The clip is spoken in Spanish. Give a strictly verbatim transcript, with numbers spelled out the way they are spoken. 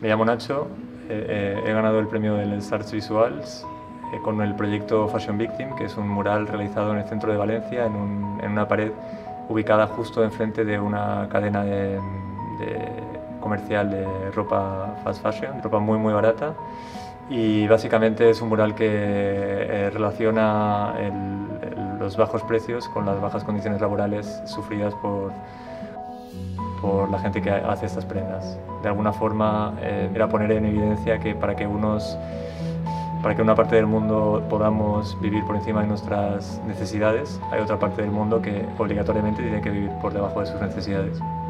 Me llamo Nacho, eh, eh, he ganado el premio del Arts Visuals eh, con el proyecto Fashion Victim, que es un mural realizado en el centro de Valencia, en, un, en una pared ubicada justo enfrente de una cadena de, de comercial de ropa fast fashion, ropa muy muy barata. Y básicamente es un mural que eh, relaciona el, el, los bajos precios con las bajas condiciones laborales sufridas por, por la gente que hace estas prendas. De alguna forma eh, era poner en evidencia que para que unos para que una parte del mundo podamos vivir por encima de nuestras necesidades, hay otra parte del mundo que obligatoriamente tiene que vivir por debajo de sus necesidades.